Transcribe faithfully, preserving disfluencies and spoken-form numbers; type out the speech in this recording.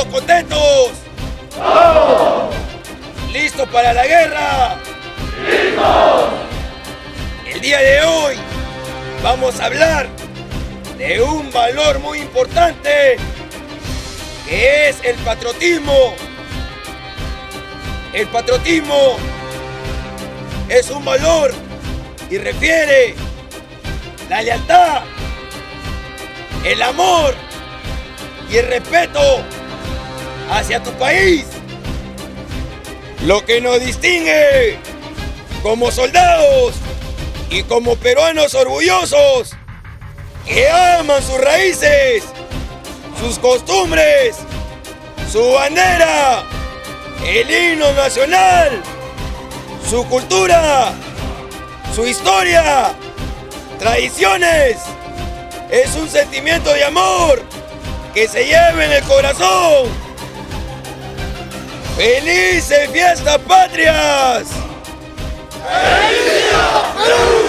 ¿Todos contentos? ¡Vamos! ¿Listos para la guerra? ¡Listos! El día de hoy vamos a hablar de un valor muy importante que es el patriotismo. El patriotismo es un valor y refiere la lealtad, el amor y el respeto hacia tu país. Lo que nos distingue como soldados y como peruanos orgullosos que aman sus raíces, sus costumbres, su bandera, el himno nacional, su cultura, su historia, tradiciones. Es un sentimiento de amor que se lleva en el corazón. ¡Felices fiestas patrias! ¡Feliz Día, Perú!